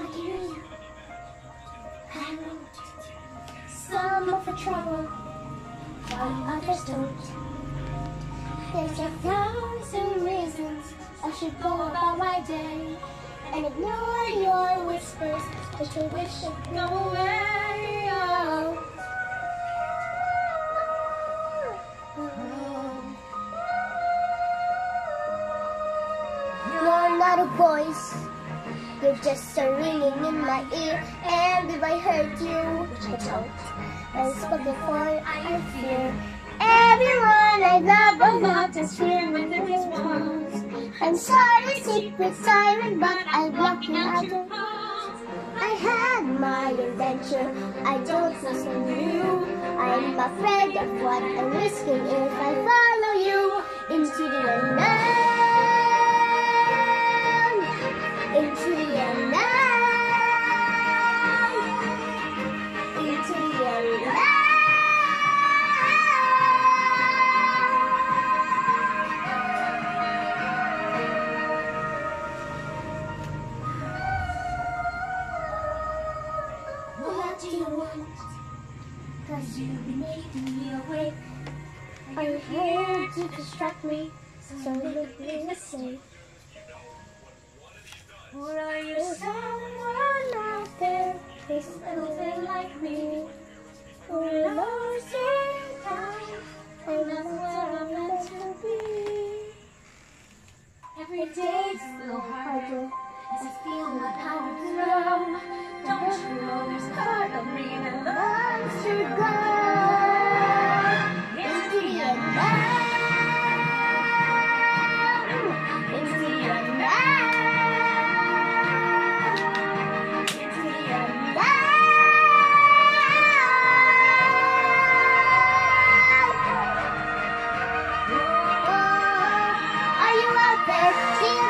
you. I wrote some of the trouble while others don't. There's 1,000 reasons I should go about my day and ignore your whispers that you wish would go away. Oh. You're not a voice, you're just a ringing in my ear. And if I hurt you, which I don't, unspoken for I fear. Everyone I love a lot is here within these walls. I'm sorry, secret siren, but I block you out of walls. I had my adventure, I don't listen to you. I'm afraid of what I'm risking if I follow you into the unknown. Into the unknown. Into the unknown. What do you want? 'Cause you've been keeping me awake. I'm here to distract me, so let me listen. Or are you someone out there, this little thing like me, who knows in time, and that's where I'm meant to be. Every day's a little harder, as I feel my power grow. Don't you know there's part of me that loves to go into the unknown, into the unknown. Are you out there?